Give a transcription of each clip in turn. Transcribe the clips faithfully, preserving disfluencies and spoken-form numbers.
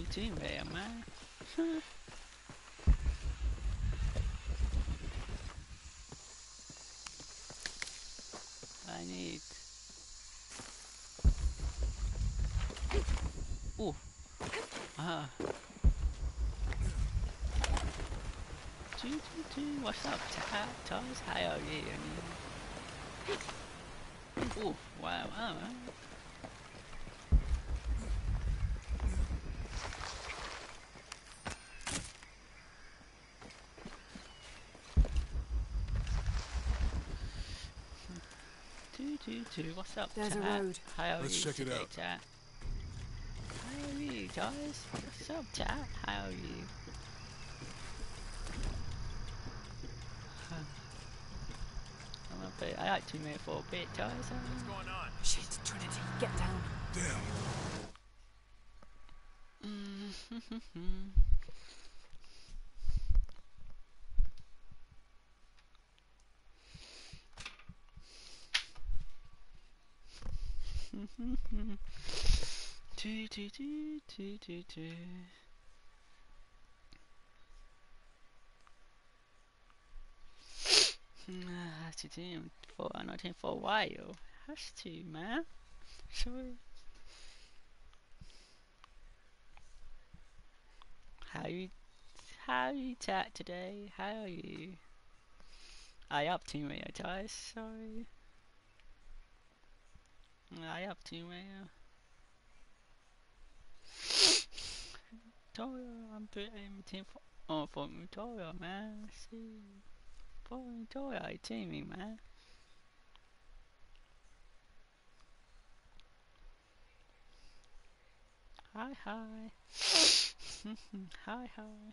team there, man. I need. Ooh. Ah. Choo choo choo. What's up, Toz? How are you? Ooh. Wow. Oh, wow. Two, two, two. What's up, There's chat? a road. How are Let's you check today, it out. chat? How are you, guys? What's up, chat? How are you? I'm a bit. I like to move for a bit, guys. What's going on? Shit, Trinity, get down. Damn. Two, two, two, two, two, two. Has to do for not in for a while. Has to, man. Sorry. How you? How you chat today? How are you? I up to me, guys. Sorry. I up to me. Toya, I'm putting team for oh for me Toya, man. See, for me Toya, teaming, man. Hi, hi. Hi, hi.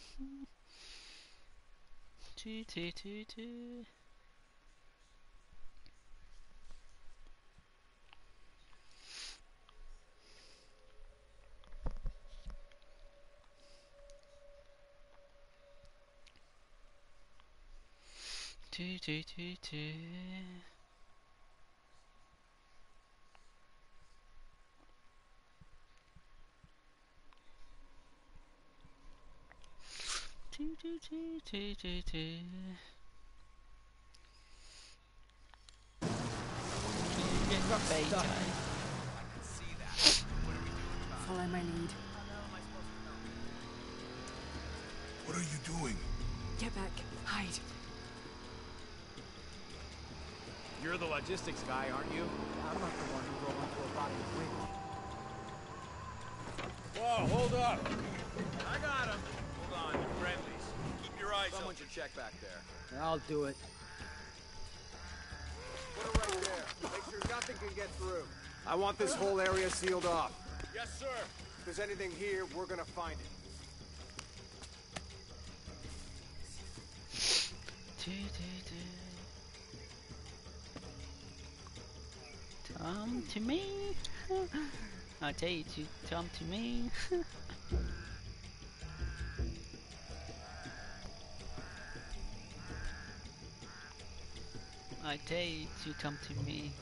Two, two, two, two. Two, two, two, two. Two, two, two, two, two, two. Get the bait, guys. I can see that. What are we doing about it? Follow my lead. How the hell am I supposed to know? What are you doing? Get back. Hide. You're the logistics guy, aren't you? I'm not the one who rolled onto a body of wind. Whoa, hold up! I got him. Hold on, you're friendlies. Keep your eyes Someone open. Should check back there. I'll do it. Put it right there. Make sure nothing can get through. I want this whole area sealed off. Yes, sir. If there's anything here, we're gonna find it. Do, do, do. Come to me. I tell you to come to me. I tell you to come to me.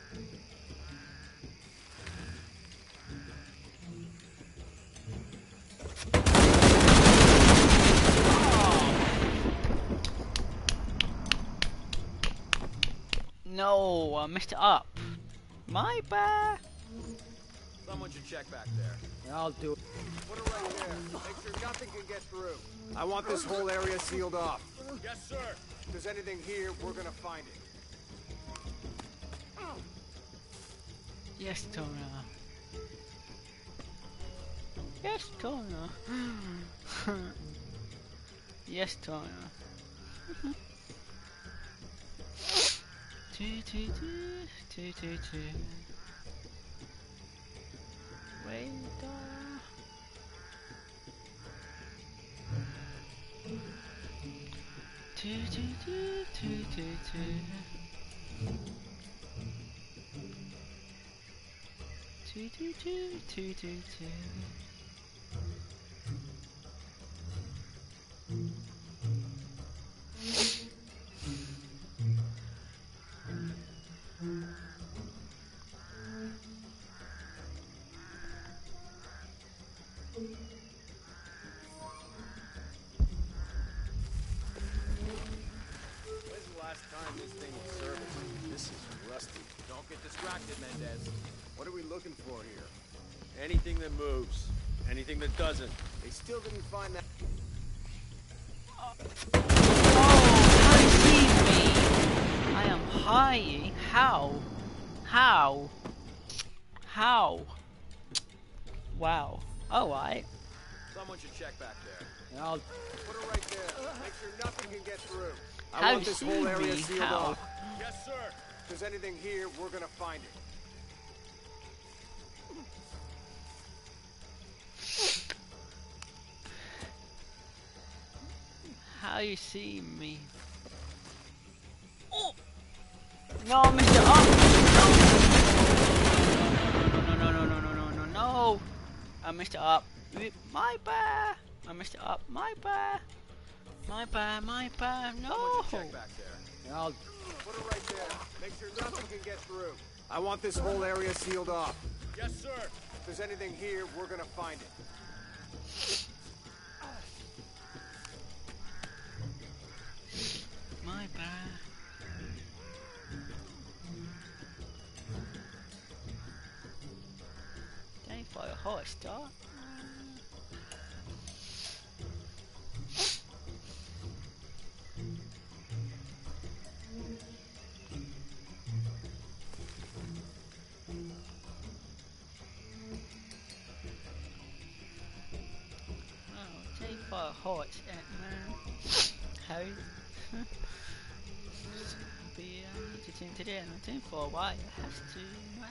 No, I messed it up. My bad. Someone should check back there. I'll do it. Put it right there. Make sure nothing can get through. I want this whole area sealed off. Yes, sir. If there's anything here, we're gonna find it. Yes, Tona. Yes, Tona. Yes, Tona. Two, two, two, two, two, two. Wait, uh... Two, two, two, two, two, two. Two, two, two, two, two, two. time this thing is serviced. This is rusty. Don't get distracted, Mendez. What are we looking for here? Anything that moves. Anything that doesn't. They still didn't find that. Oh, how you see me? I am high. How? How? How? Wow. Alright. Someone should check back there. And I'll Put her right there. Make sure nothing can get through. I How want you this see whole area me? sealed How? off. Yes, sir. If there's anything here, we're gonna find it. How you see me? Oh. No, Mister Up! No! No, no, no, no, no, no, no, no! I Mister Up. My bad! I Mister Up. My bad! My bad, my bad, no! Someone should check back there. and I'll Put her right there. Make sure nothing can get through. I want this whole area sealed off. Yes, sir. If there's anything here, we're gonna find it. My bad. Thank for a horse start. For a horse, man. How? Be uh, to tune today. I'm doing for a while. It has to. Man.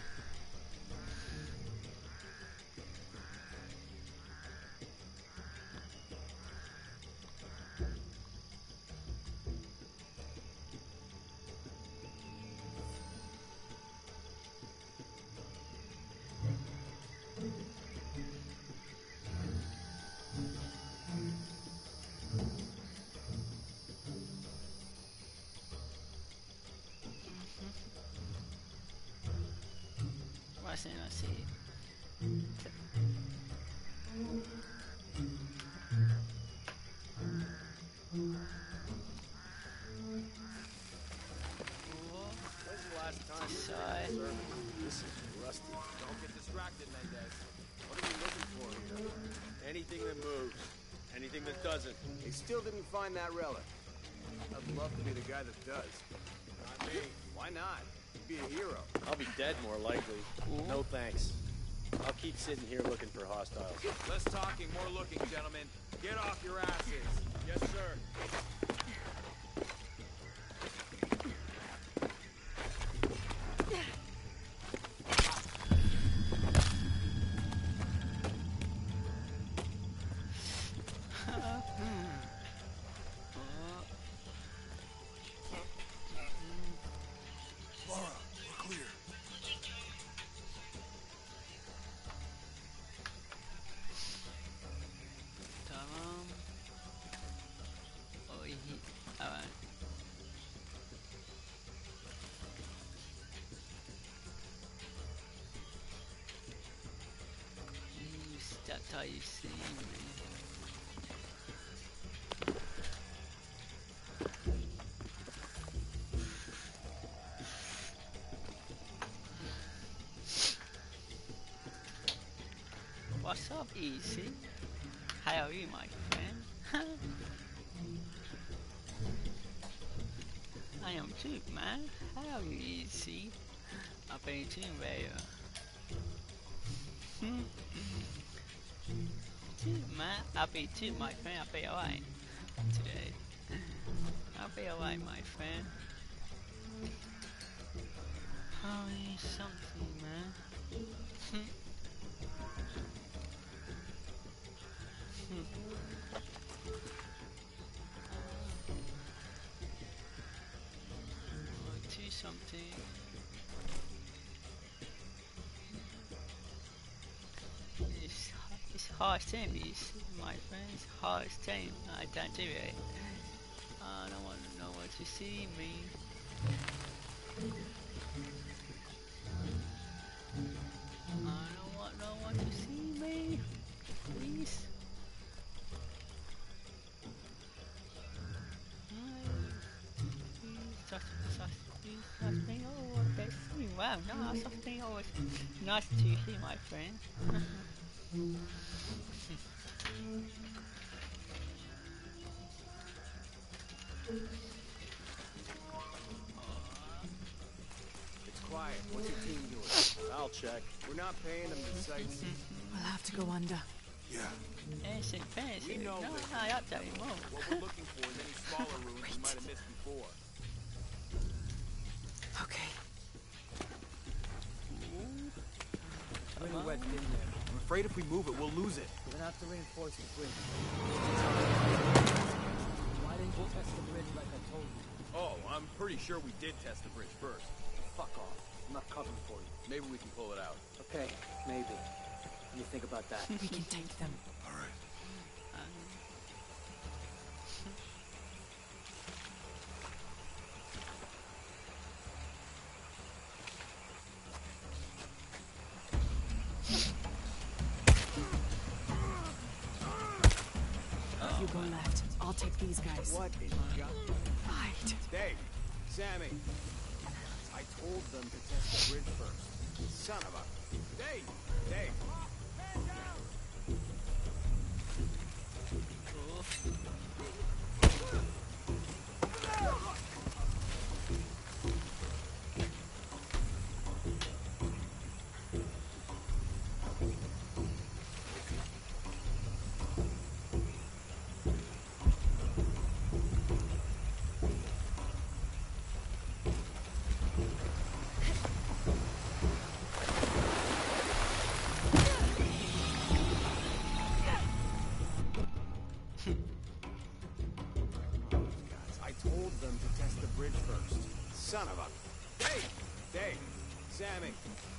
I see, I see. When's the last time this Side. thing was serviced? This is rusty. Don't get distracted, Mendez. What are we looking for here? Anything that moves. Anything that doesn't. They still didn't find that relic. I'd love to be the guy that does. Not me. Why not? You'd be a hero. I'll be dead more likely. Ooh. No thanks. I'll keep sitting here looking for hostiles. Less talking, more looking, gentlemen. Get off your asses. Yes, sir. Tamam. Oh iyi. Evet. You start how you see me. What's up, Easy? How are you, my friend? I am too, man. How are you, Easy? I've been too rare. Too, man. I'll be too, my friend. I'll be alright today. I'll be alright, my friend. Oh, you something, man. Do something. It's, it's hard time, it's my friends. Hard time. I don't do it. I don't want no one to see me. I don't want no one to see me. Please. Please. Wow, no, something always nice to see my friend. It's quiet. What's your team doing? I'll check. We're not paying them to sights. We'll have to go under. Yeah. Fancy, fancy. We know No, this. no, that's how you move. What we're looking for is any smaller rooms we might have missed before. Okay. Really wet in there. I'm afraid if we move it, we'll lose it. We're gonna have to reinforce the bridge. Why didn't you test the bridge like I told you? Oh, I'm pretty sure we did test the bridge first. Fuck off. I'm not covering for you. Maybe we can pull it out. Okay, maybe. What do you think about that? We can take them. All right. You go left. I'll take these guys. What in God? Hide. Dave, Sammy. I told them to test the bridge first. Son of a... Dave! Dave! Son of a... Dave! Dave! Sammy!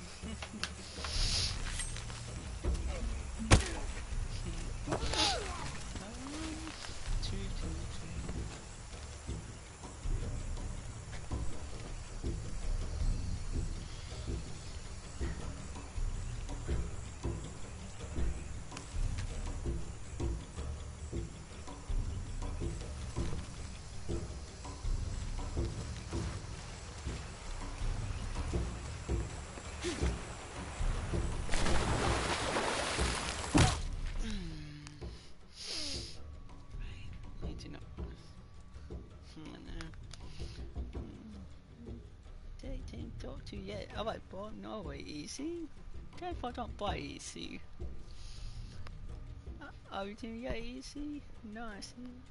To yet. I like bought Norway easy. If I don't buy easy. Uh, are we doing yeah easy? Nice.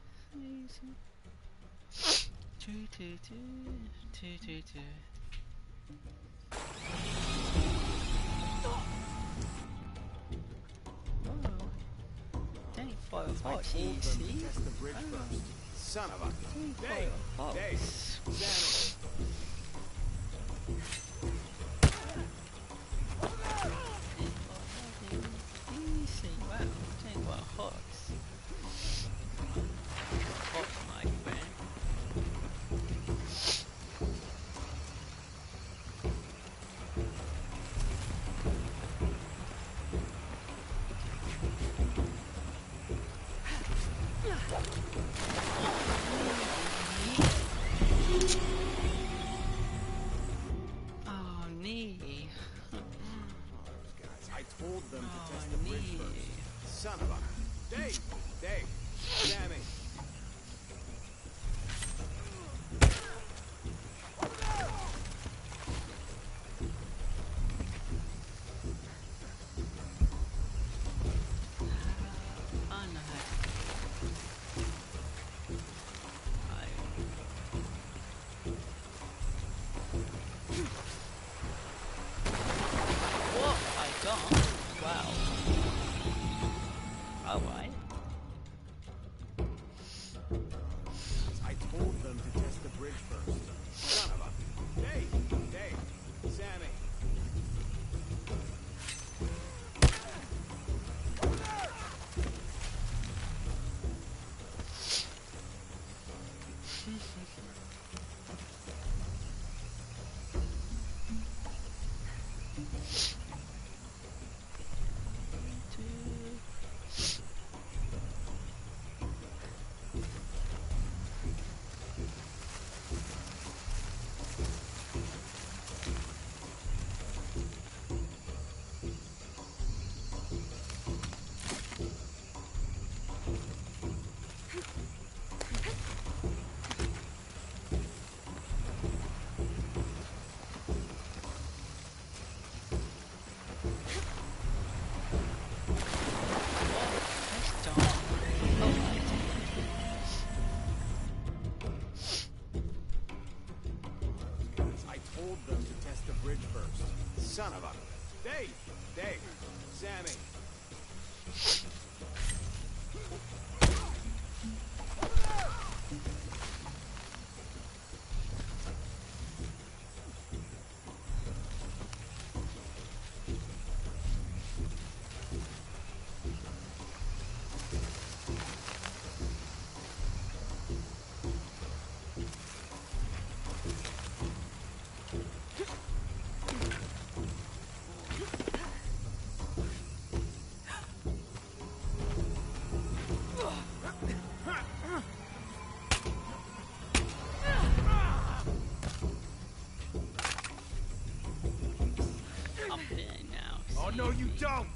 Easy. Two two two two two two. Oh. Dang for a horse easy. Test the bridge Oh. first. Son of a... Dang for Dave! a horse. Dave! Sammy! Easy, wow, dang what a horse. Horse, my friend. Oh, knee. I told them to Oh, test the bridge knee. first. Son of a... Dave! Dave! Sammy! Oh no. I... What? I got? Wow. Alright. I told them to test the bridge first. Son of a... Dave! Dave! Sammy! Son of a... Dave! Dave! Sammy! I'm there now. Oh, no, you don't!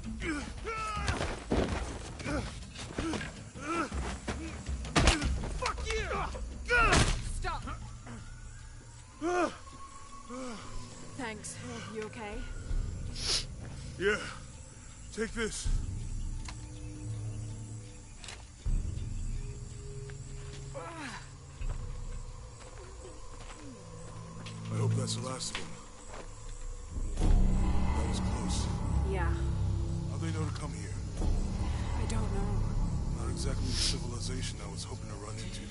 Fuck you! Stop! Thanks. You okay? Yeah. Take this. I hope that's the last of them. That was close. Yeah. How'd they know to come here? I don't know. Not exactly the civilization I was hoping to run into.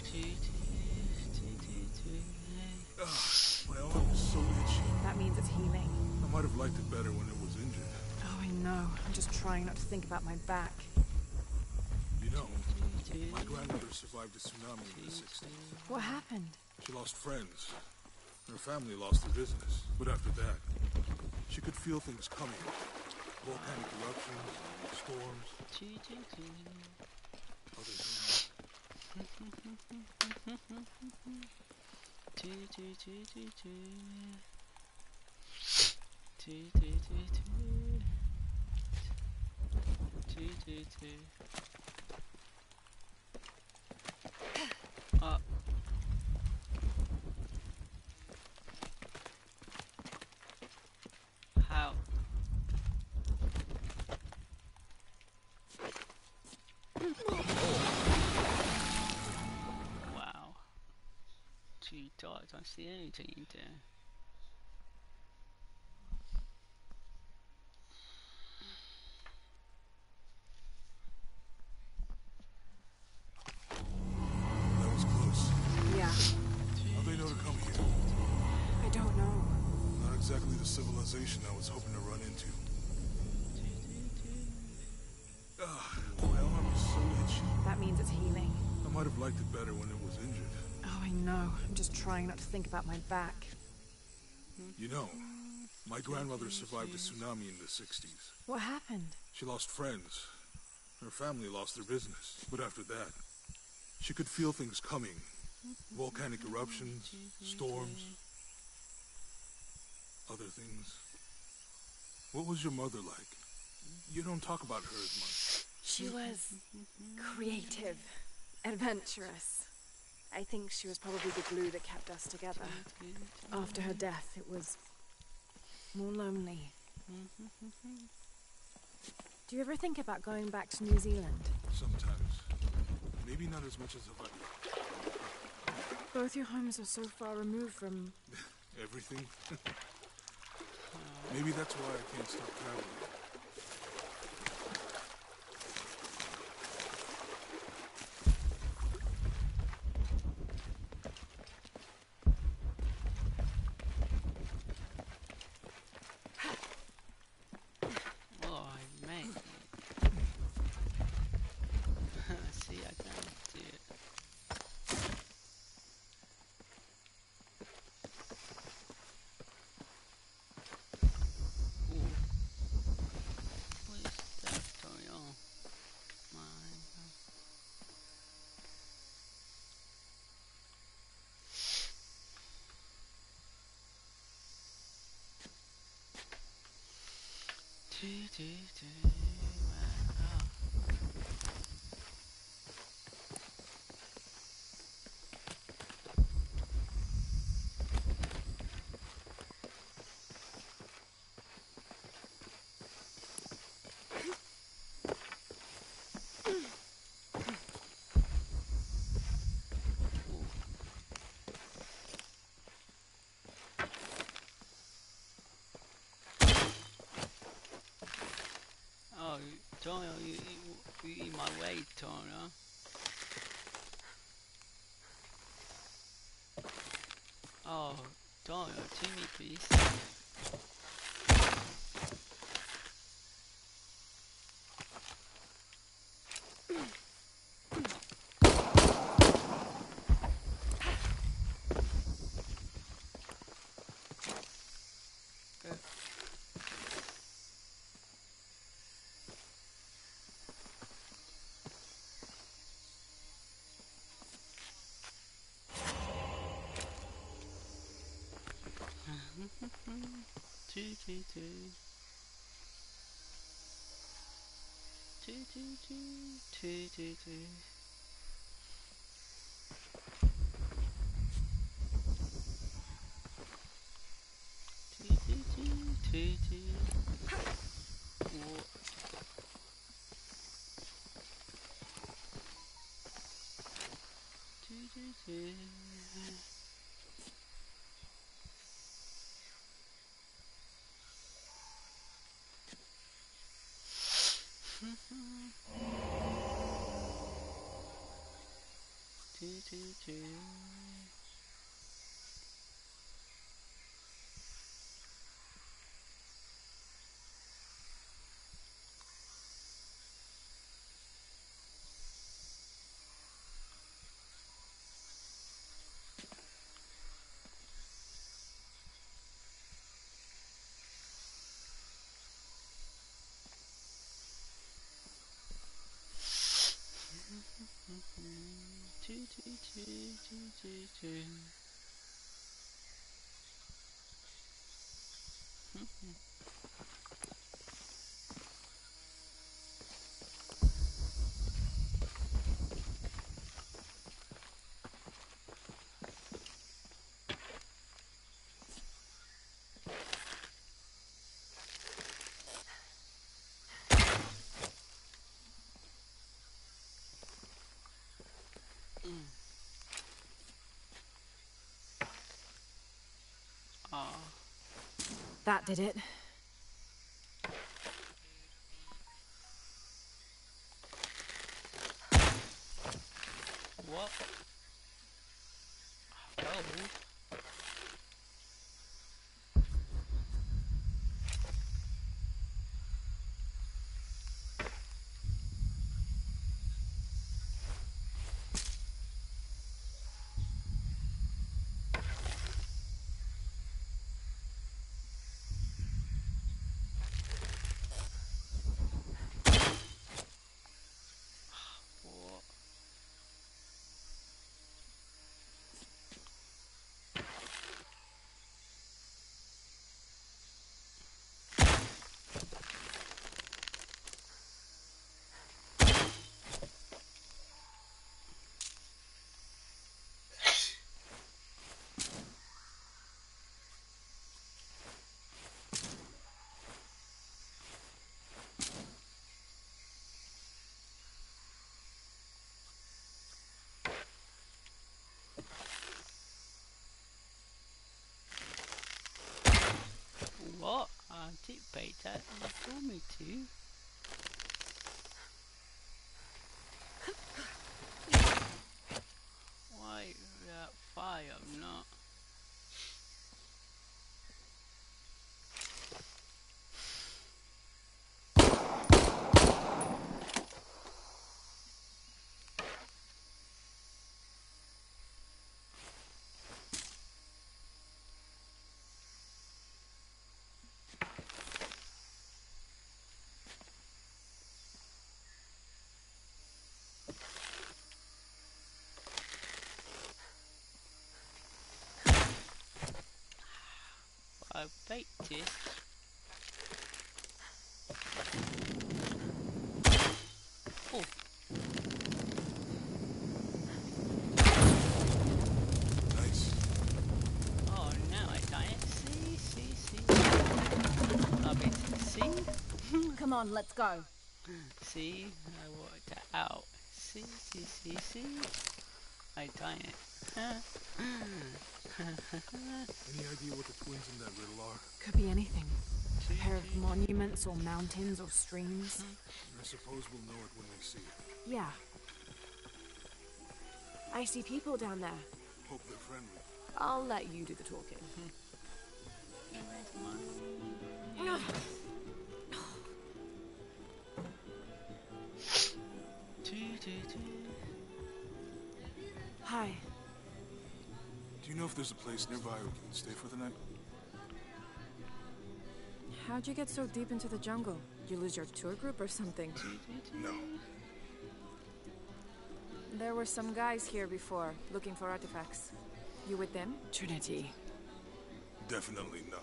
Ah, my arm is so itchy. That means it's healing. I might have liked it better when it was injured. Oh, I know. I'm just trying not to think about my back. You know, my grandmother survived a tsunami in the sixties. What happened? She lost friends. Her family lost their business. But after that, she could feel things coming. Volcanic eruptions, storms, other things. Uh. How? Wow. Two dogs, that's the only thing you do. That was close. Yeah. How'd they know to come here? I don't know. Not exactly the civilization I was hoping to run into. Ah, my arm is so itchy. That means it's healing. I might have liked it better when it was injured. Oh, I know. I'm just trying not to think about my back. You know, my grandmother survived a tsunami in the sixties. What happened? She lost friends. Her family lost their business. But after that, she could feel things coming. Volcanic eruptions, storms, other things. What was your mother like? You don't talk about her as much. She was creative, adventurous. I think she was probably the glue that kept us together. After her death, it was more lonely. Do you ever think about going back to New Zealand? Sometimes. Maybe not as much as I'd like. Both your homes are so far removed from... Everything? Maybe that's why I can't stop traveling. Oh, I made it. See, I can't do it. Ooh. What is that going on? My God. Do, do, do. Wow. Daniel, you, you, you in my way, Daniel. Oh, Daniel, to me, please. Two, two, two. Two, two, two. Two, two, two. Two, two, two. Two, two. What? Two, two, two. Two, two, two. Two, two, two, two, two, two. Ah. That did it. What? Oh. What? What? I anticipate that you told me to. Why that fire not? I baked it. Oh. Nice. Oh, now I got it. See, see, see. Love it. See? Come on, let's go. See? I worked it out. See, see, see, see? I got it. Any idea what the twins in that riddle are? Could be anything. A pair of monuments or mountains or streams. I suppose we'll know it when we see it. Yeah. I see people down there. Hope they're friendly. I'll let you do the talking. Hi. Do you know if there's a place nearby we can stay for the night? How'd you get so deep into the jungle? You lose your tour group or something? No. There were some guys here before, looking for artifacts. You with them? Trinity. Definitely not.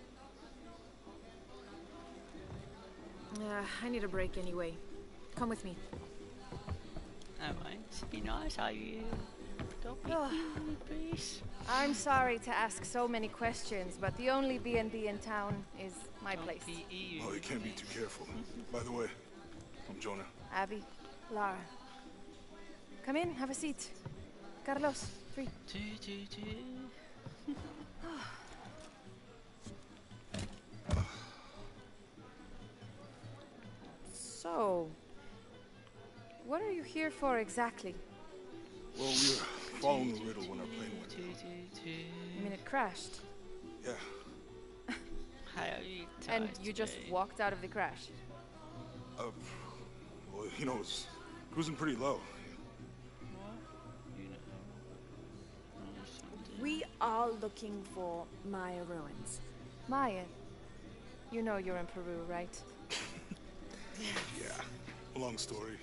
Uh, I need a break anyway. Come with me. Alright, be nice, are you? Don't be Oh. rude, please. I'm sorry to ask so many questions, but the only B and B in town is my Don't place. be you. Oh, you can't be too careful. By the way, I'm Jonah. Abby, Lara. come in, have a seat. Carlos, three. Do, do, do. So, what are you here for exactly? Well, we were following the riddle when our plane went Do, down. do, do. I mean, it crashed, Yeah. How are you and tired you just today? walked out of the crash. Uh, well, you know, it was cruising pretty low. What? You know. Oh, something. We are looking for Maya ruins. Maya, you know you're in Peru, right? Yeah. Long story.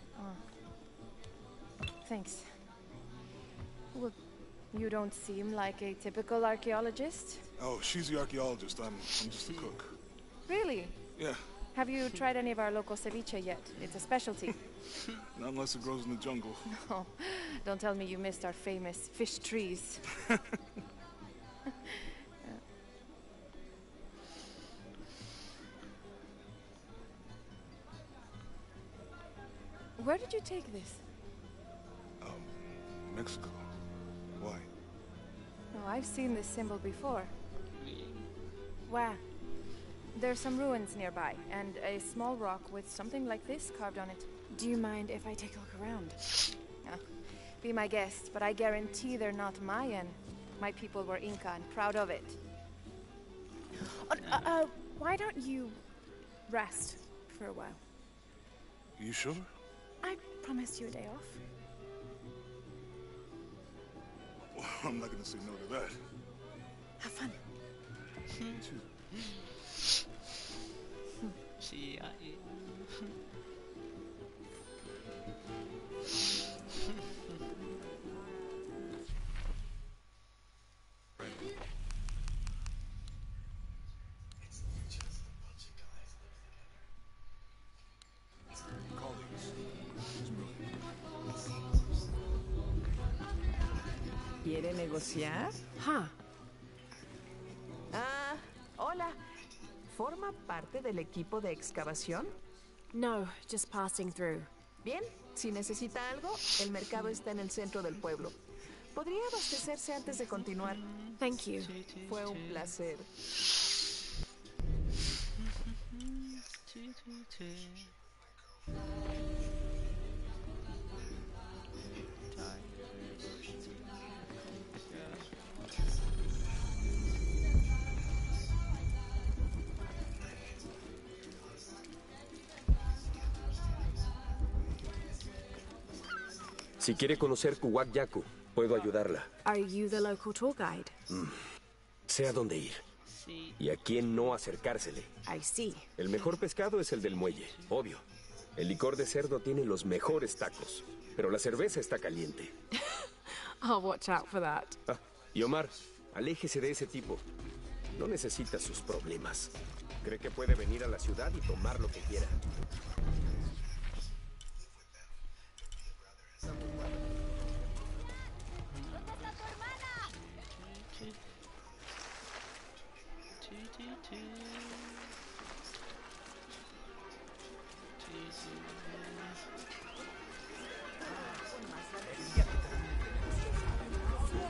Thanks. Well, you don't seem like a typical archaeologist. Oh, she's the archaeologist. I'm, I'm just the cook. Really? Yeah. Have you tried any of our local ceviche yet? It's a specialty. Not unless it grows in the jungle. Oh, don't tell me you missed our famous fish trees. Where did you take this? Um, Mexico. Why? Oh, I've seen this symbol before. Really? Where? There's some ruins nearby, and a small rock with something like this carved on it. Do you mind if I take a look around? Ah, be my guest, but I guarantee they're not Mayan. My people were Inca and proud of it. Uh, uh, uh, why don't you rest for a while? You sure? I promised you a day off. Well, I'm not gonna say no to that. Have fun. See, I. ¿Quiere negociar? Huh. Ah, hola. ¿Forma parte del equipo de excavación? No, just passing through. Bien, si necesita algo, el mercado está en el centro del pueblo. ¿Podría abastecerse antes de continuar? Thank you. Fue un placer. Si quiere conocer Kuwak Yaku, puedo ayudarla. Are you the local tour guide? Sé a dónde ir Sí. y a quién no acercársele. I see. El mejor pescado es el del muelle, obvio. El licor de cerdo tiene los mejores tacos, pero la cerveza está caliente. I'll watch out for that. Ah, y Omar, aléjese de ese tipo. No necesita sus problemas. Cree que puede venir a la ciudad y tomar lo que quiera.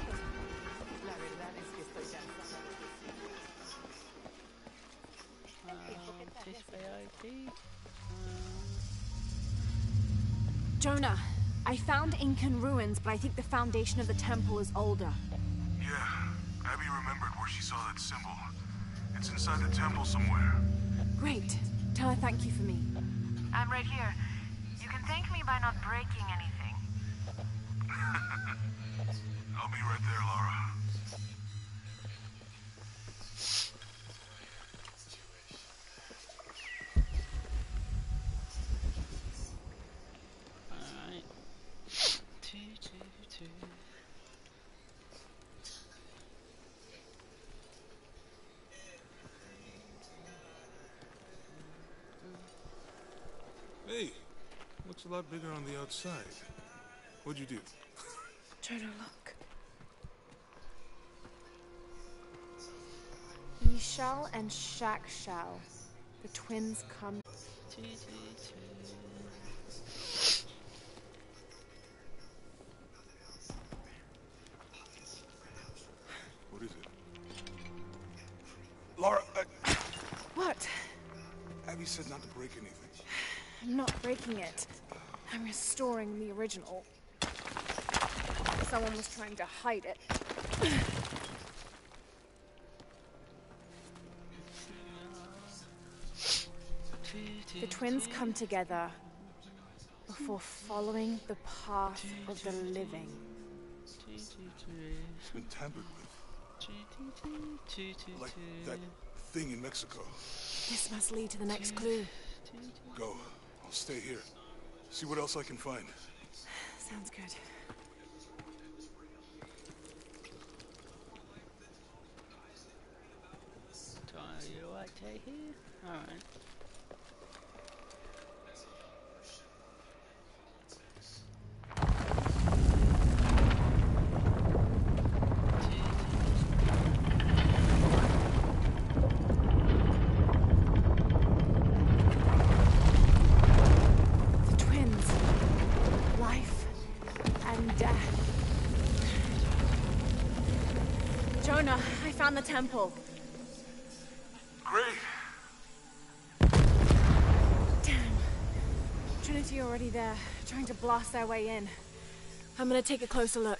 La verdad es que estoy cansada. Jonah, I found Incan ruins, but I think the foundation of the temple is older. Yeah, Abby remembered where she saw that symbol. It's inside the temple somewhere. Great. Tell her thank you for me. I'm right here. You can thank me by not breaking anything. I'll be right there, Laura. Alright. Two, two, two. Hey, looks a lot bigger on the outside. What'd you do? Jonah, look. Michelle and Shaq Shell. The twins come. Two, two, two. What is it? Laura, uh, What? Abby said not to break anything. I'm not breaking it. I'm restoring the original. Someone was trying to hide it. The twins come together before following the path of the living. It's been tampered with. Like that thing in Mexico. This must lead to the next clue. Go. I'll stay here. See what else I can find. Sounds good. Do you like to here? Alright. Jonah, I found the temple. Great. Damn. Trinity already there, trying to blast their way in. I'm gonna take a closer look.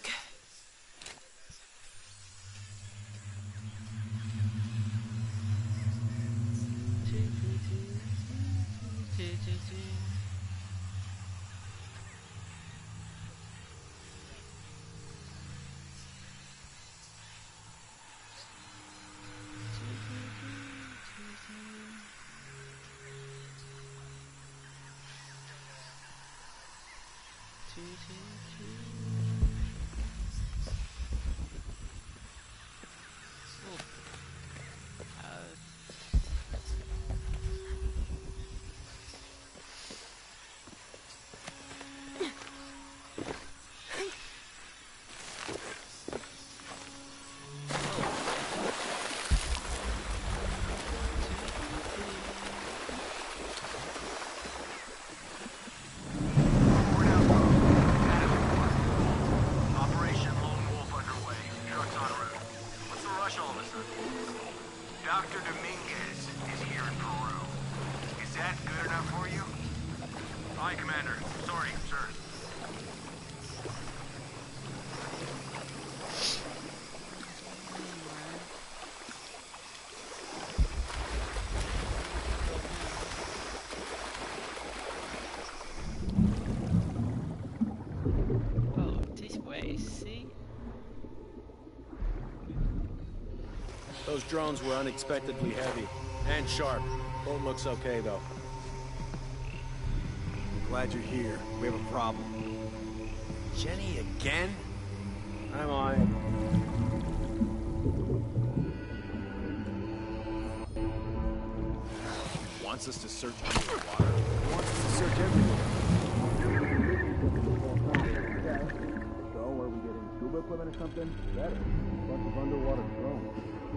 Those drones were unexpectedly heavy and sharp. Boat looks okay, though. I'm glad you're here. We have a problem. Jenny again? I'm on it. Wants us to search underwater. Wants us to search everywhere. So, are we getting scuba equipment or something? Better. A bunch of underwater drones.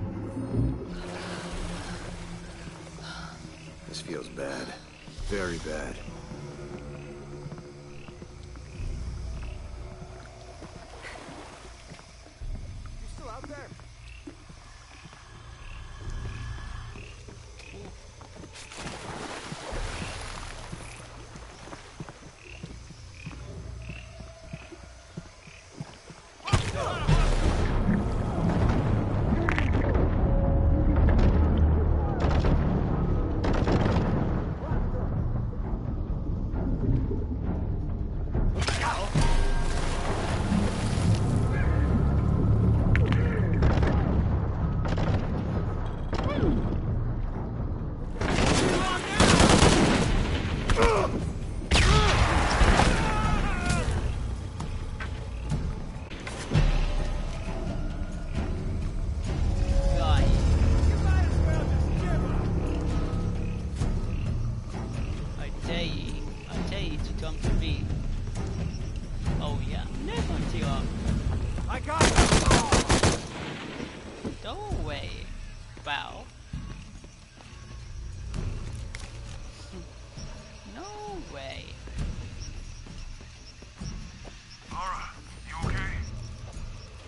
This feels bad. Very bad. You still out there?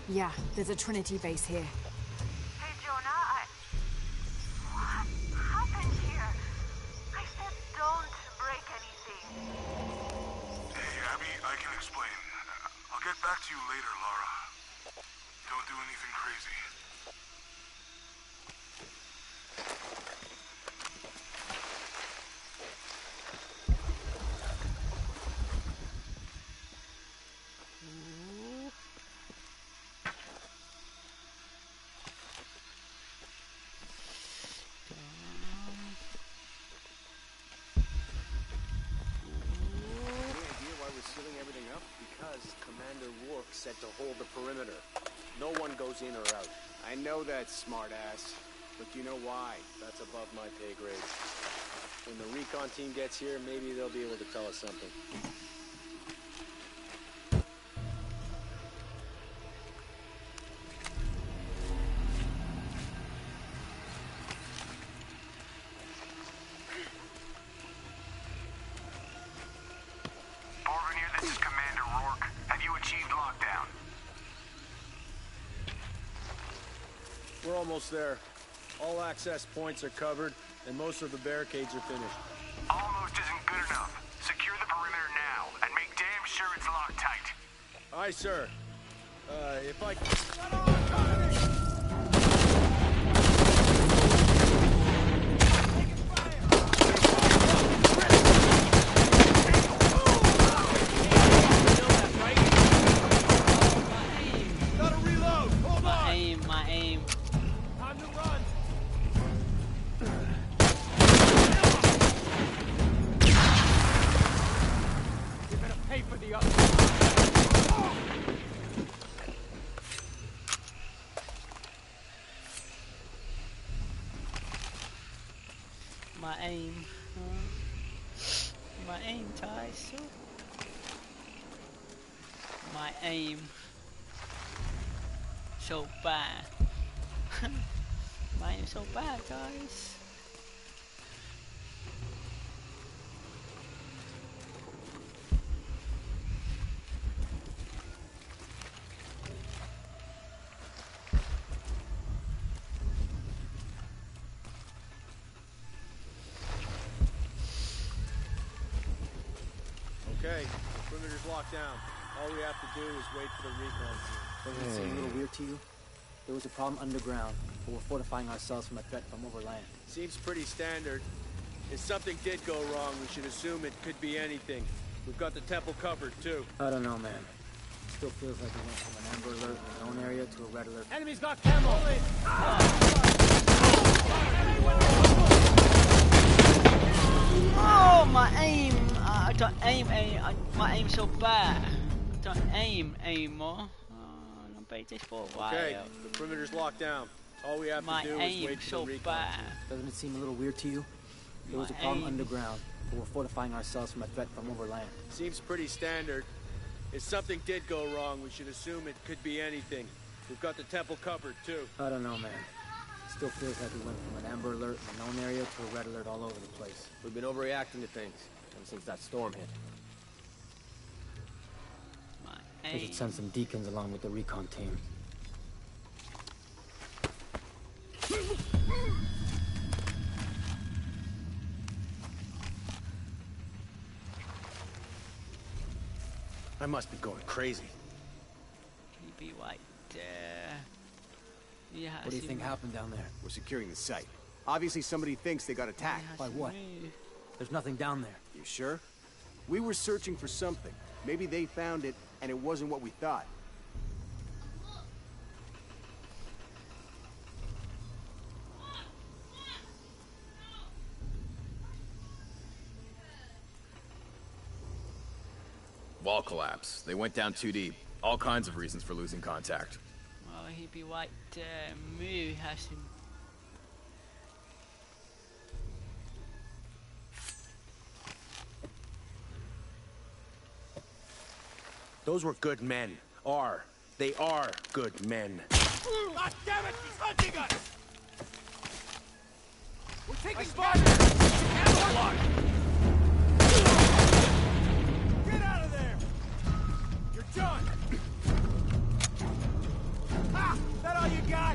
Yeah, there's a Trinity base here. Hey, Jonah, I... What happened here? I said don't break anything. Hey, Abby, I can explain. I'll get back to you later, Lara. Don't do anything crazy. Said to hold the perimeter. No one goes in or out. I know that, smartass. But you know why? That's above my pay grade. When the recon team gets here, maybe they'll be able to tell us something. We're almost there. All access points are covered, and most of the barricades are finished. Almost isn't good enough. Secure the perimeter now, and make damn sure it's locked tight. Aye, sir. Uh, if I... My aim. Uh, my aim, Ty. So my aim. So bad. My aim so bad, guys. Okay, the perimeter's locked down. All we have to do is wait for the recon team. Doesn't it seem a little weird to you? There was a problem underground, but we're fortifying ourselves from a threat from overland. Seems pretty standard. If something did go wrong, we should assume it could be anything. We've got the temple covered, too. I don't know, man. Still feels like we went from an amber alert in a known area to a red alert. Enemy's got camo! Oh, my aim! Uh, I don't aim, aim. I, my aim's so bad. I don't aim anymore. Oh, I've played this for a while. Okay, the perimeter's locked down. All we have my to do is wait for so the recon bad. team. Doesn't it seem a little weird to you? There was a My problem aim. underground, but we're fortifying ourselves from a threat from overland. Seems pretty standard. If something did go wrong, we should assume it could be anything. We've got the temple covered, too. I don't know, man. Still feels like we went from an amber alert in a known area to a red alert all over the place. We've been overreacting to things ever since that storm hit. We should send some deacons along with the recon team. I must be going crazy. He'd be right there. Yeah. What do you think happened down there? We're securing the site. Obviously somebody thinks they got attacked. By what? There's nothing down there. You sure? We were searching for something. Maybe they found it, and it wasn't what we thought. Wall collapse. They went down too deep. All kinds of reasons for losing contact. Well, he'd be right there. Moo has him. Those were good men. Are. They are good men. God damn it! He's hunting us! We're taking fire! Get out of there! You're done! you got?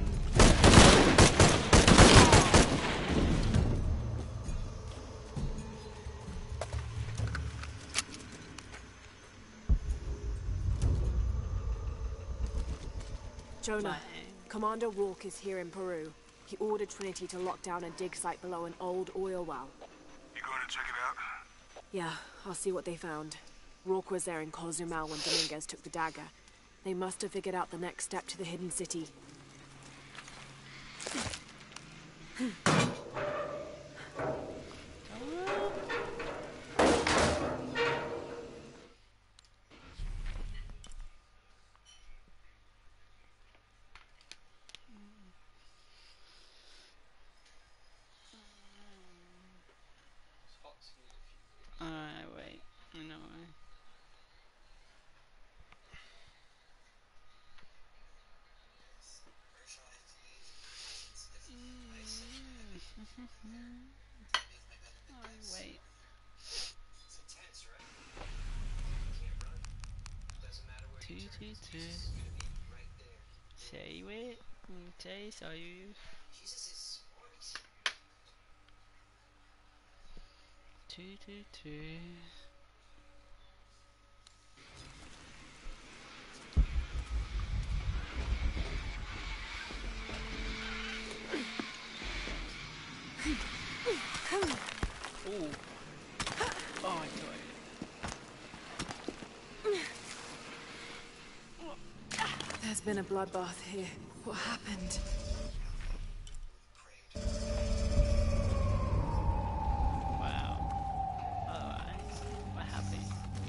Jonah, Commander Rourke is here in Peru. He ordered Trinity to lock down a dig site below an old oil well. You going to check it out? Yeah, I'll see what they found. Rourke was there in Cozumel when Dominguez took the dagger. They must have figured out the next step to the hidden city. Alright, wait. No way. Oh, wait. Two, two, two. Say it. Say so you. Two, two, two. Ooh. Oh, I got it. There's been a bloodbath here. What happened? Wow. Alright. What happened?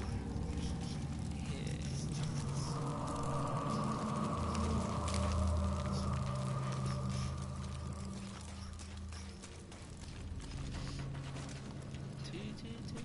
Two, two, two.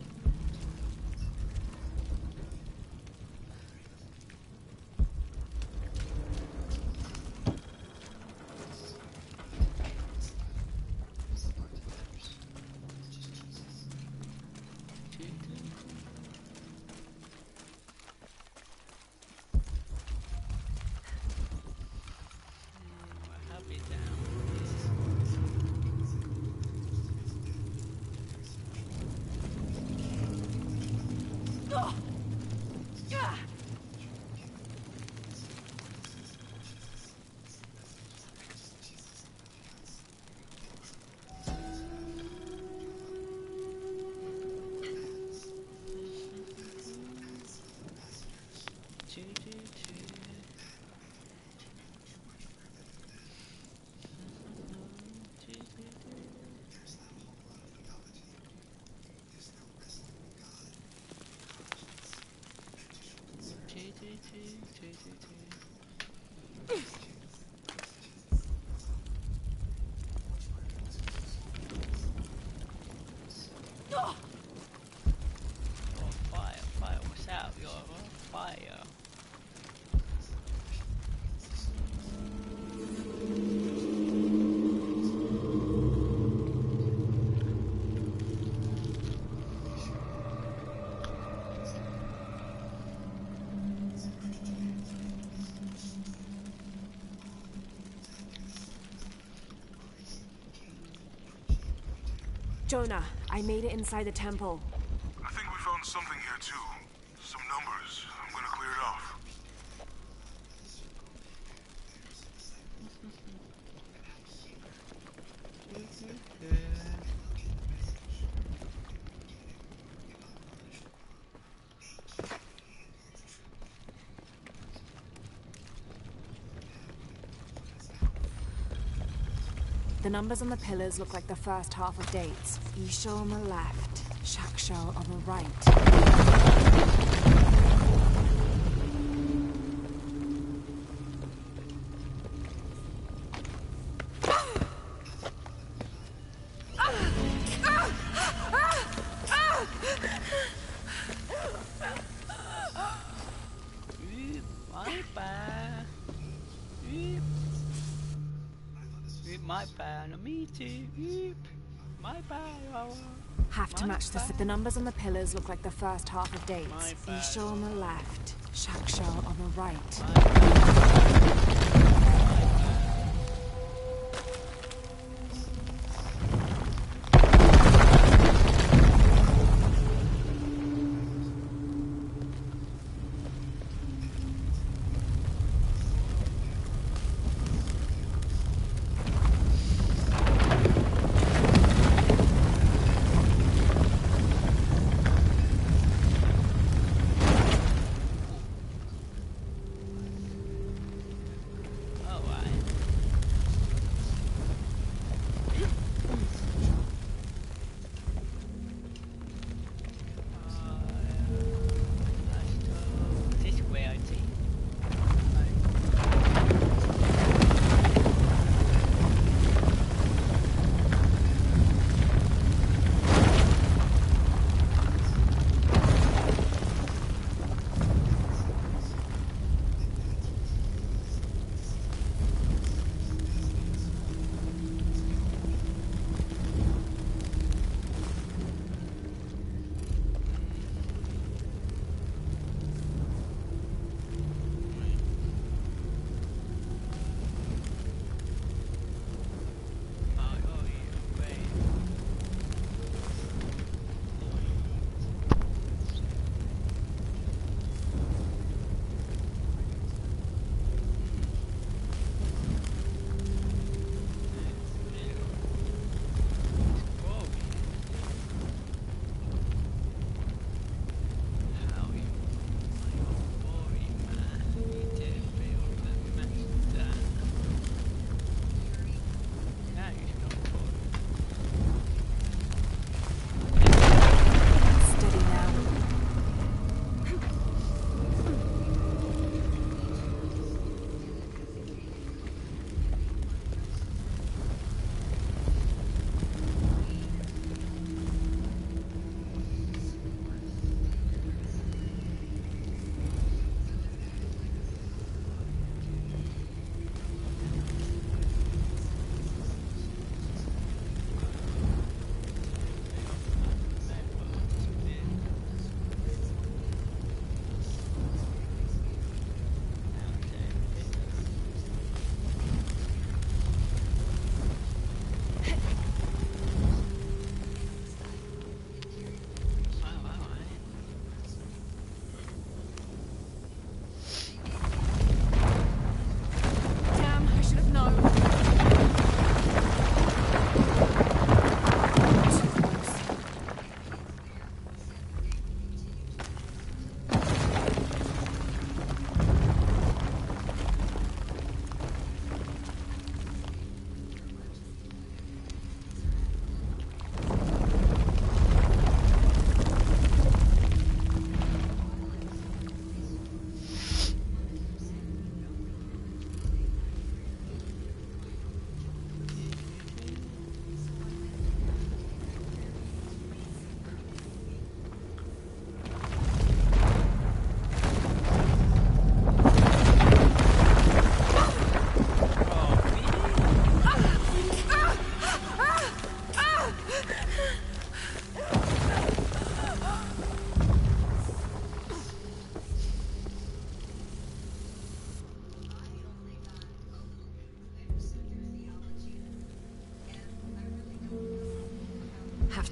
Oh, fire, fire, what's up, yo? Fire. Jonah, I made it inside the temple. I think we found something here too. Some numbers. I'm gonna clear it off. The numbers on the pillars look like the first half of dates. Isho on the left, Shaksho on the right. My bad. My bad. No, me too. My bad. Have to match this. The numbers on the pillars look like the first half of dates. Isho on the left, Shaksho on the right.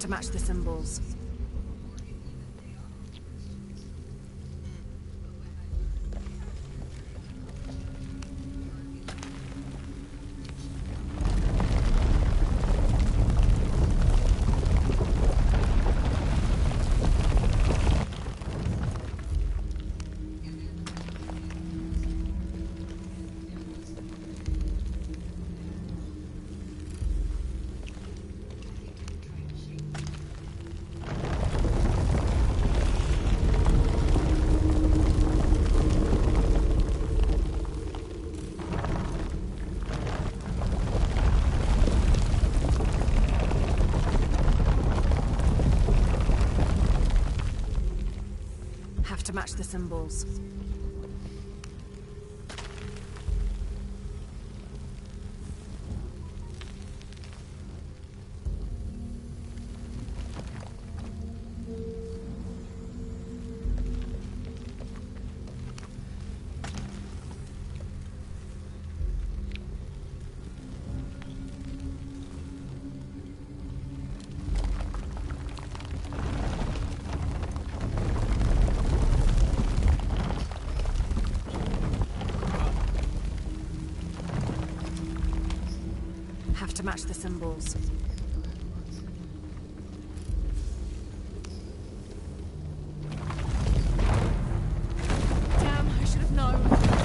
Have to match the symbols. Have to match the symbols. Have to match the symbols. Damn, I should have known.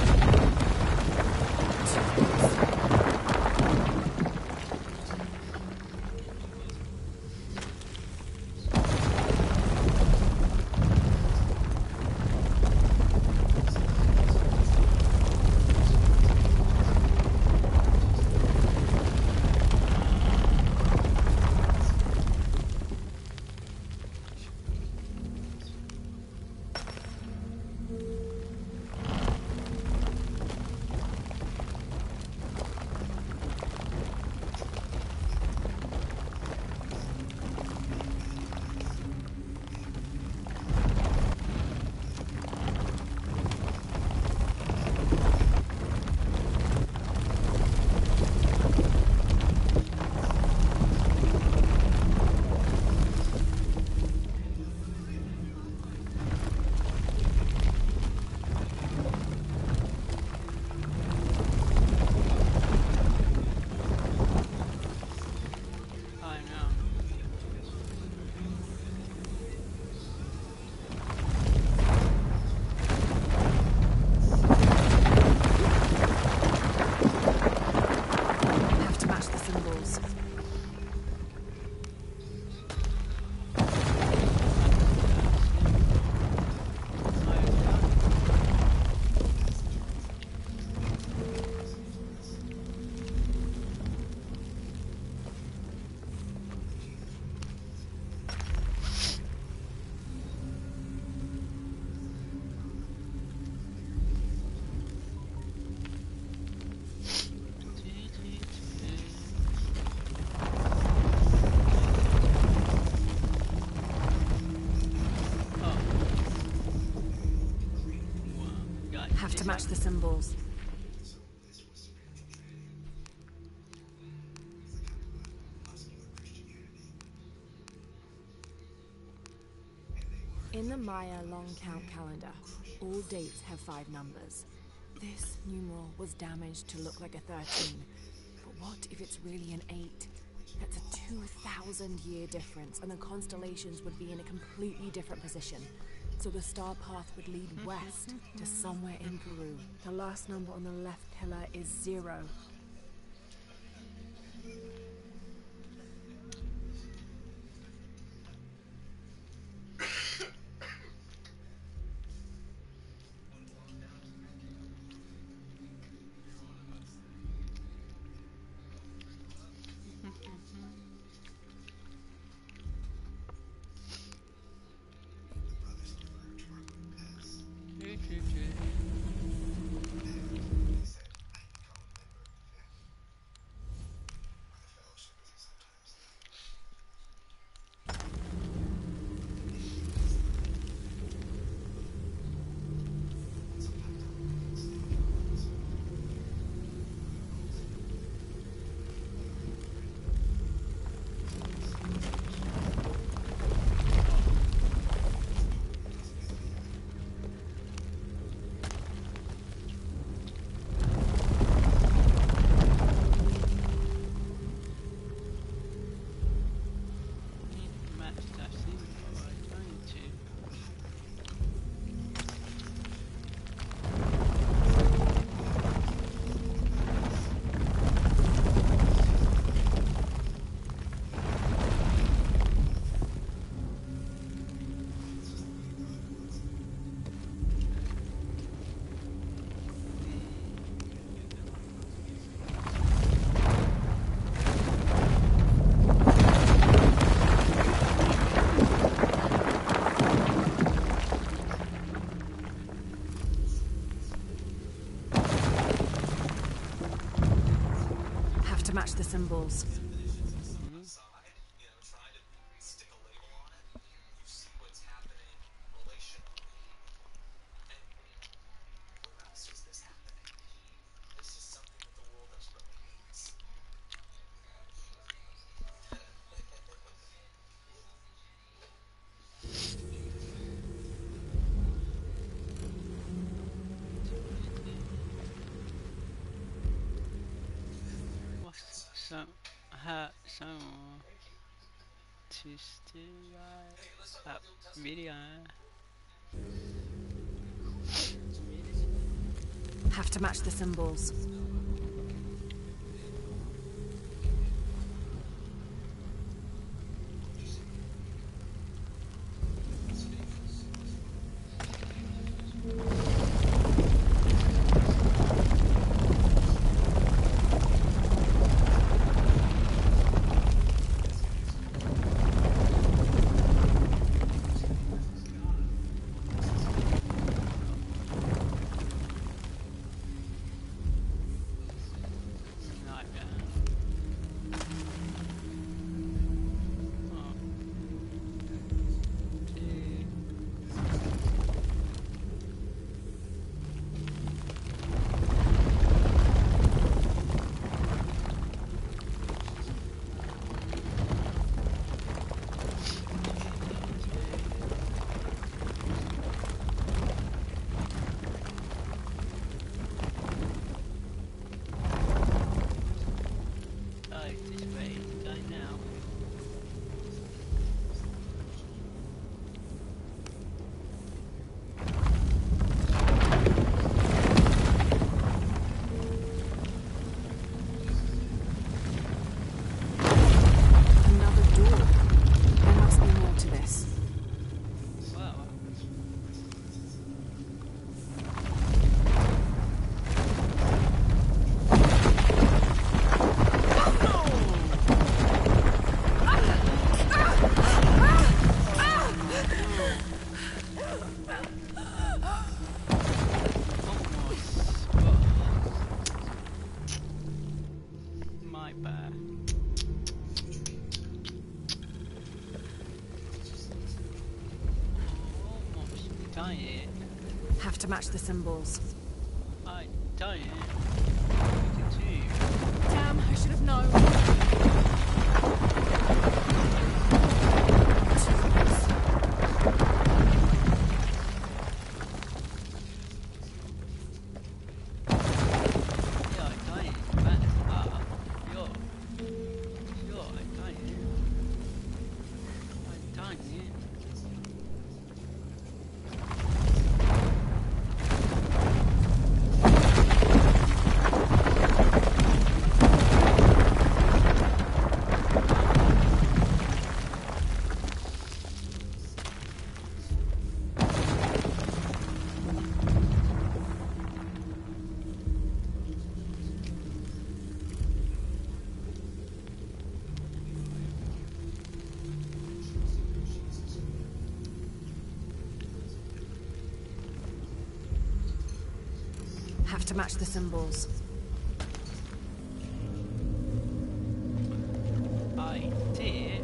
Have to match the symbols. In the Maya long count calendar, all dates have five numbers. This numeral was damaged to look like a thirteen. But what if it's really an eight? That's a two thousand year difference, and the constellations would be in a completely different position. So the star path would lead west to somewhere in Peru. The last number on the left pillar is zero. match the symbols. So, ha, so, to still that video. Have to match the symbols. Have to match the symbols. I don't. Damn, I should have known. Have to match the symbols. I did.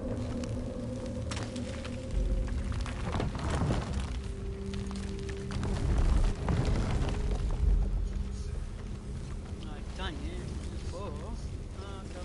I've done it before. Oh, no.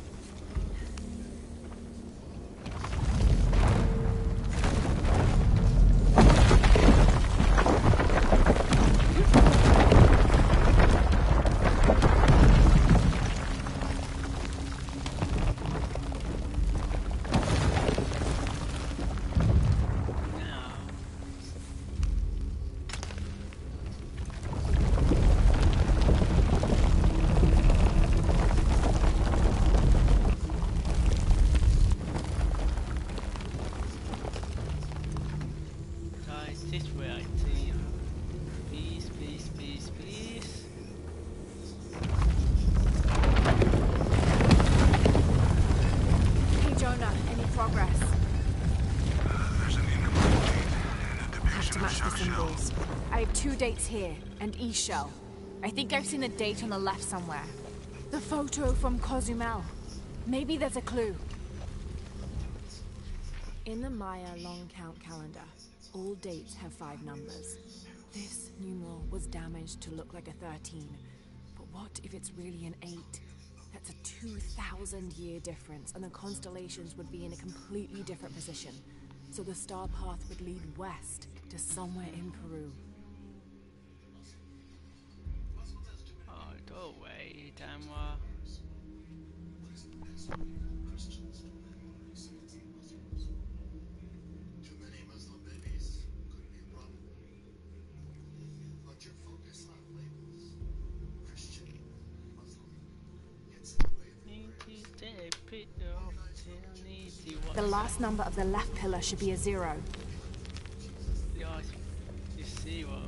This way, I think. Please, please, please, please. Hey, Jonah, any progress? There's an incomplete lead and a Have to division of match the South Shell. symbols. I have two dates here, and East Shell. I think I've seen the date on the left somewhere. The photo from Cozumel. Maybe there's a clue. In the Maya long count calendar, all dates have five numbers. This numeral was damaged to look like a thirteen. But what if it's really an eight? That's a two thousand year difference, and the constellations would be in a completely different position. So the star path would lead west to somewhere in Peru. Oh, go away, Damwa. The last number of the left pillar should be a zero. Yeah, you see what?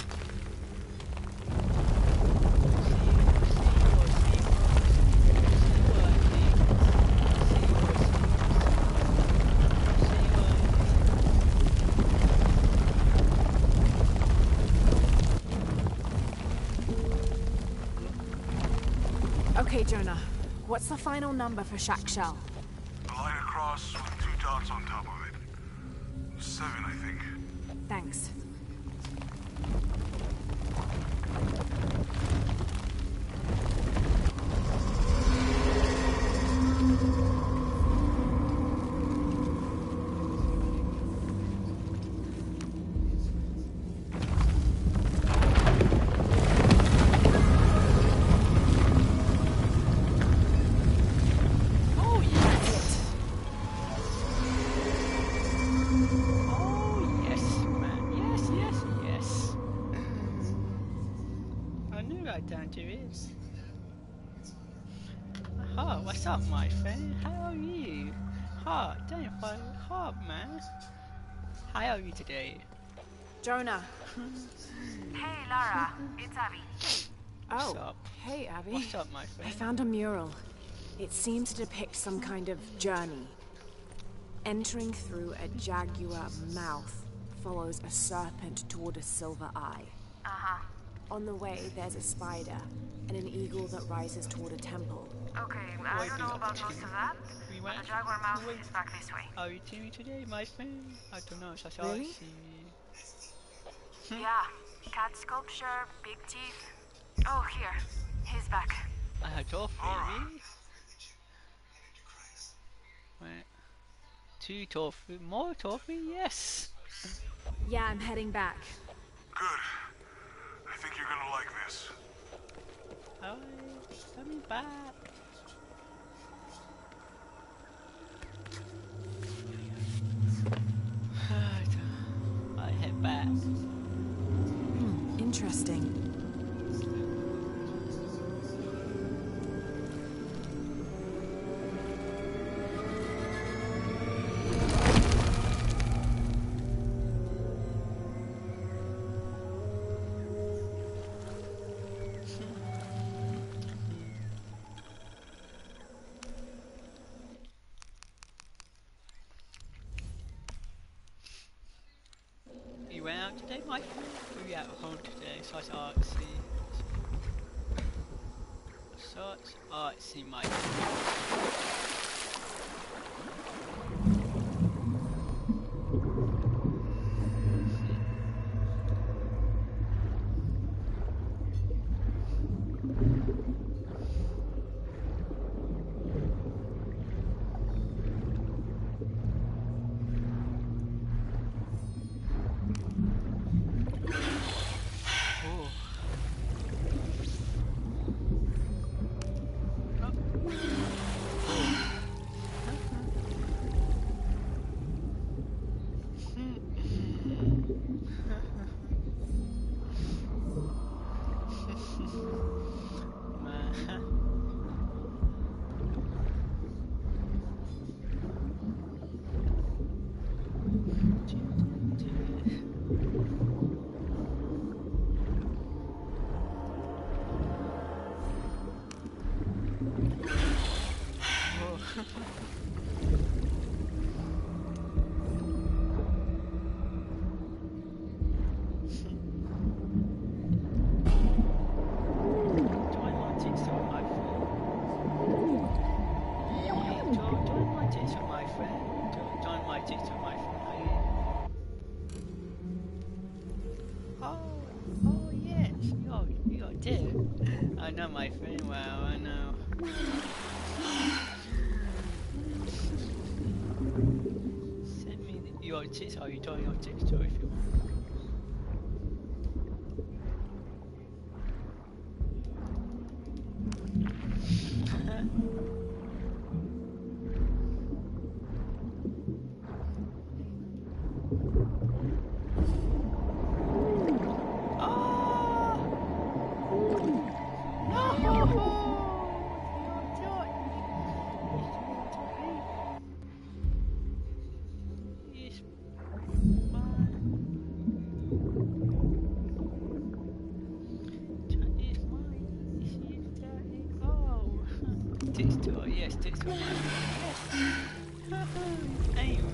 Okay, Jonah. What's the final number for Shack Shell? A line across with two dots on top of it. Seven, I think. Thanks. Oh, what's up, my friend? How are you? Oh, don't follow hard, man. How are you today? Jonah. Hey, Lara. It's Abby. Oh, What's up? hey, Abby. What's up, my friend? I found a mural. It seems to depict some kind of journey. Entering through a jaguar mouth follows a serpent toward a silver eye. Uh-huh. On the way, there's a spider and an eagle that rises toward a temple. Okay, I don't know about most of that, but the jaguar mouth is back this way. Are you doing today, my friend? I don't know, so I Really? see. Yeah, cat sculpture, big teeth. Oh, here. He's back. I had toffee, really? Wait. Two toffee, more toffee? Yes! Yeah, I'm heading back. Good. I think you're gonna like this. Alright, coming back. I head back. Hmm, interesting. You went out today, my friend? Or you at home today? Such artsy. Such artsy, my friend. my friend. Wow, I know. Send me your tits. Are you telling your tits too if you want? Yes, this one. Yes. Aim.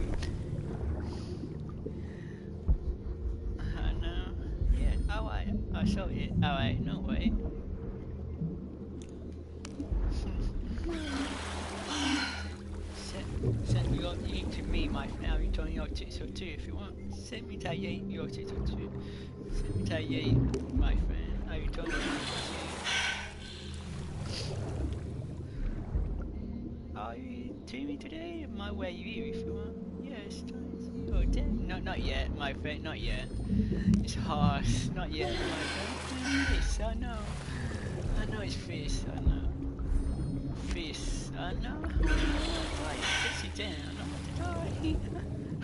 I know. Yeah, alright. I saw it. Alright, no way. send, send your link to me, my friend. I'll be telling your tits or two if you want. Send me to your tits or two. Send me to your, my friend. I'll be telling your tits or two. Are you to me today? My way here if you want. Yes, oh, damn. No, not yet, my friend, not yet. It's harsh, not yet, my friend. Fish, I know. I know it's fish, I know. Fish, I know. Right, fish it down, I want to die.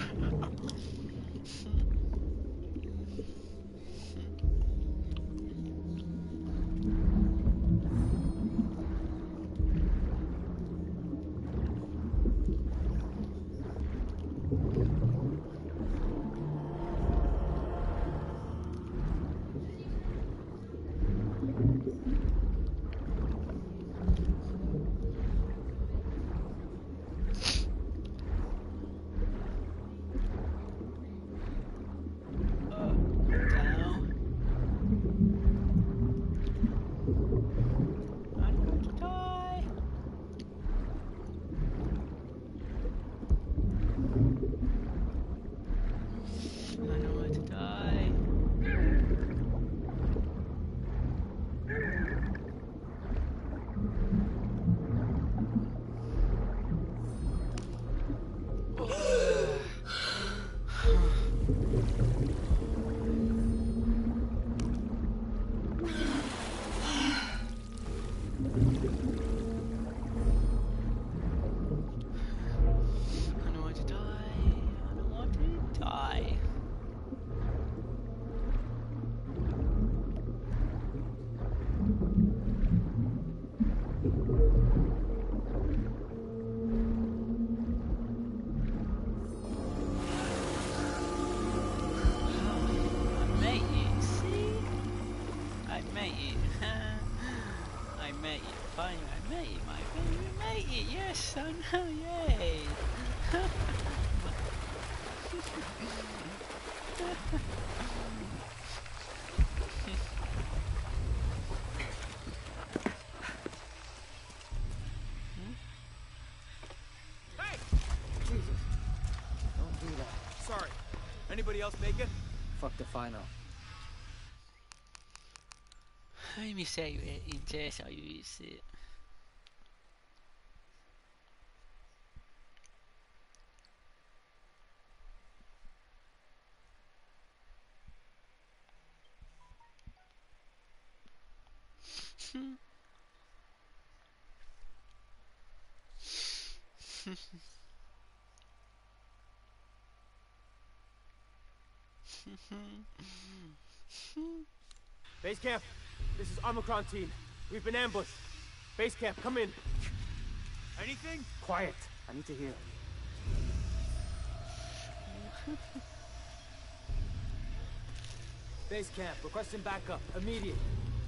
Anybody else make it? Fuck the final. Let me save it in case I use it. Base camp, this is Omicron team. We've been ambushed. Base camp, come in. Anything? Quiet. I need to hear. Base camp, requesting backup. Immediate.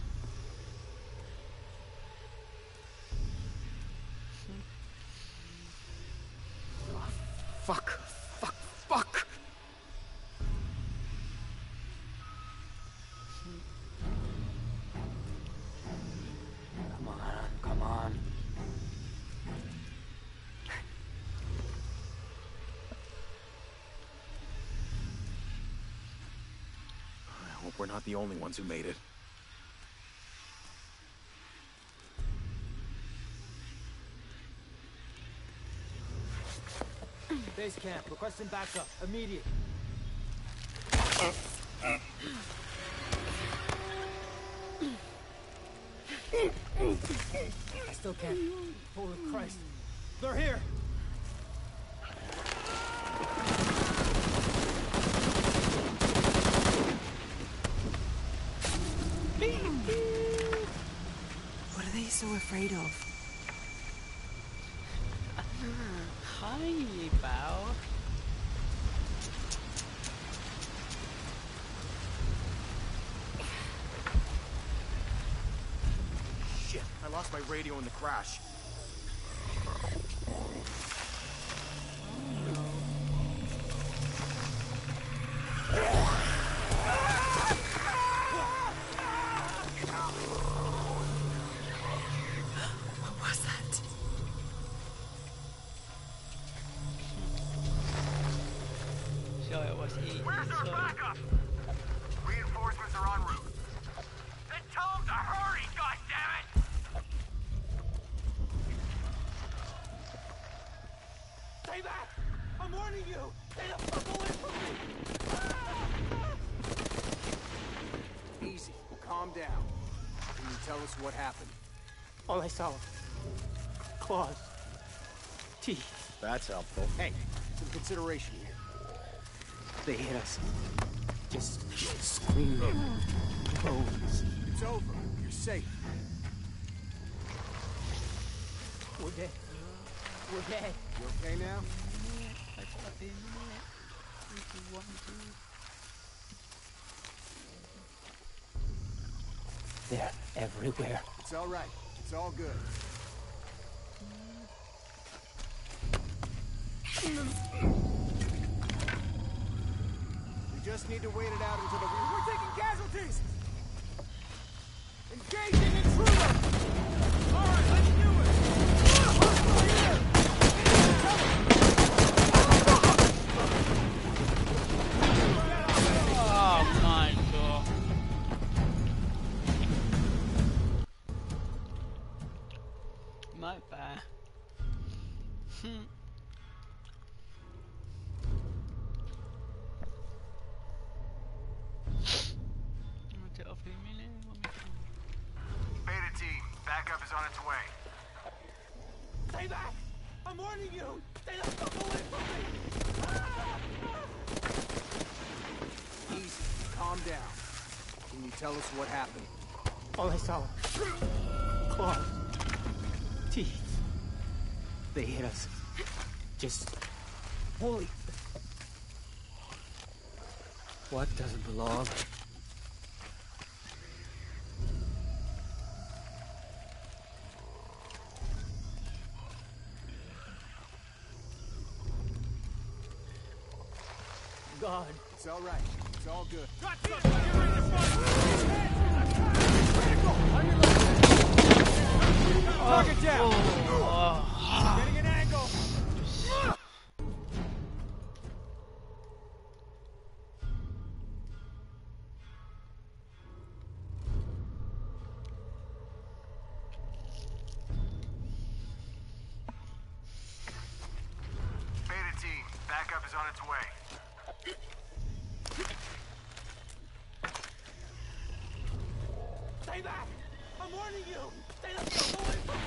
Oh, fuck. Fuck. Fuck. Come on. Come on. I hope we're not the only ones who made it. Base camp, requesting backup. Immediate. I still can't. Holy Christ. They're here! What are they so afraid of? Hi, Bow. Shit, I lost my radio in the crash. What was that? So it was easy. Where's our So backup? Reinforcements are en route. Then tell them to hurry, goddammit! Stay back! I'm warning you! Stay the fuck away from me! Easy. Calm down. Can you tell us what happened? All I saw. Claws. Teeth. That's helpful. Hey, some consideration here. They hit us. Just screaming. Bones. It's over. You're safe. We're dead. We're dead. You okay now? They're everywhere. It's all right. It's all good. We just need to wait it out until the... We're taking casualties! Engaging intruder! All right, let's do it! Hostile here! oh my god. My bad. Hmm. Beta team, backup is on its way. Stay back! I'm warning you! Stay the fuck away from me! Easy. Calm down. Can you tell us what happened? All I saw. Claws. Teeth. They hit us. Just... Holy... What doesn't belong? God. It's all right. It's all good. Got something! Get ready to fight! Critical! On your left! Target down! Oh. Getting an angle! Beta team, backup is on its way. Stay back! I'm warning you! Stay the fuck away from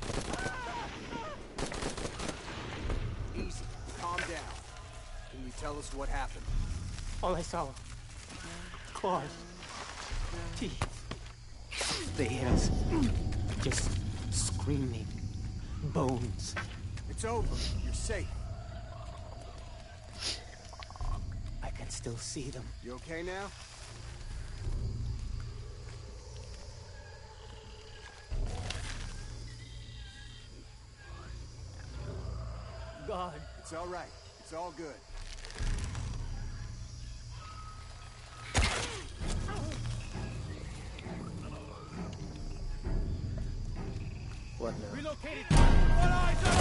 me! Easy. Calm down. Can you tell us what happened? All I saw. Claws. Teeth. They hit us. Just screaming. Bones. It's over. You're safe. I can still see them. You okay now? God. It's all right. It's all good. What now? Relocated. All eyes on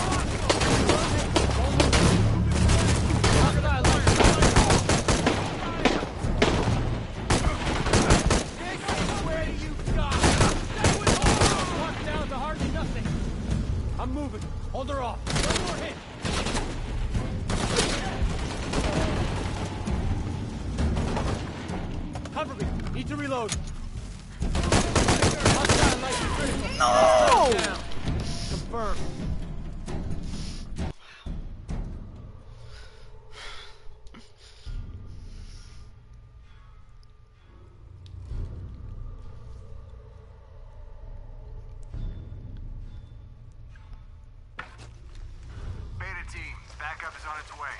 I'm moving. Hold her off. One more hit. Cover me. Need to reload. No! Confirm. Beta team, backup is on its way.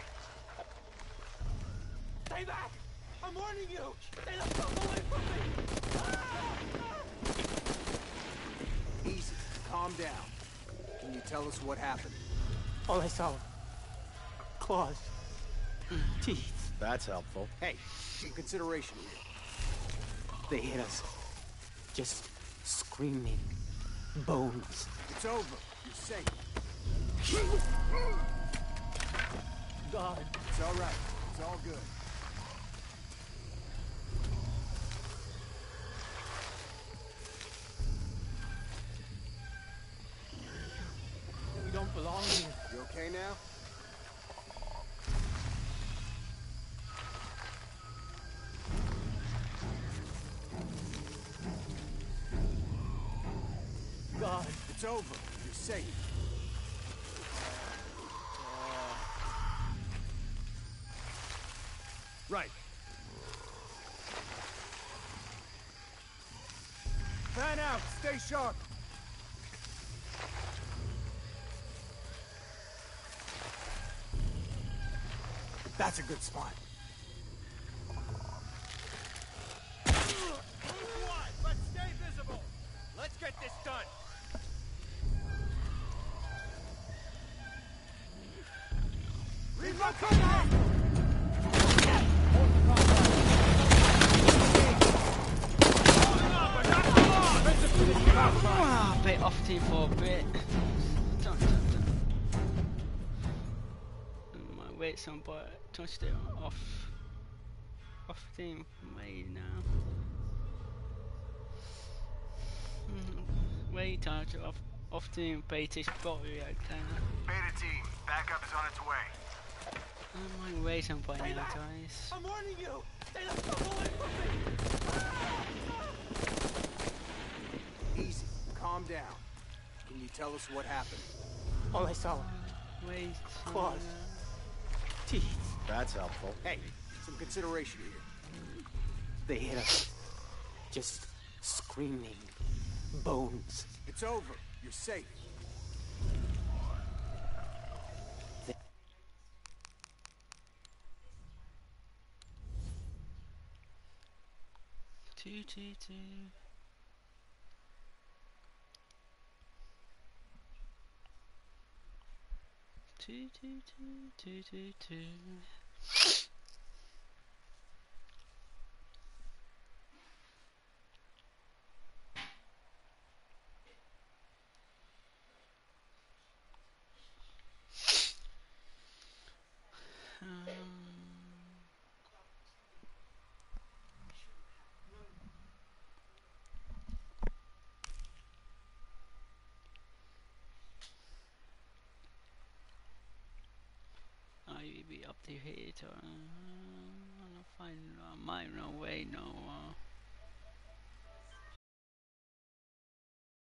Stay back! I'm warning you! Stay the fuck away from me! Easy. Calm down. Can you tell us what happened? All I saw were claws, teeth. That's helpful. Hey, some consideration here. They hit us. Just screaming. Bones. It's over. You're safe. God. It's all right. It's all good. We don't belong here. You okay now? God. It's over. You're safe. Right. Fan out. Stay sharp. That's a good spot. Let's stay visible. Let's get this done. Reload contact! Ah, bit off team for a bit. Dun, dun, dun. My weight some but touched it off off team made now. Mm, weight touch off off team British body okay. Beta team, backup is on its way. Oh, my weight some by now guys. I'm warning you! Stay the fuck away from me! Easy. Calm down. Can you tell us what happened? All I saw were Weight claws, teeth. That's helpful. Hey, some consideration here. They hit us. Just screaming. Bones. It's over. You're safe. Two two two. Two two two two two two. I be up to here, or uh, I find I might no way no. Uh,